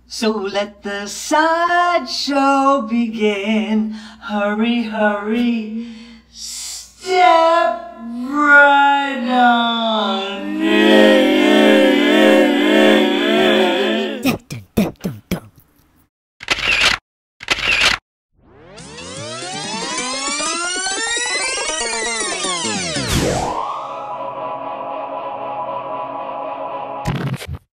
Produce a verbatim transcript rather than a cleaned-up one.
So let the sideshow begin. Hurry, hurry, step right on in.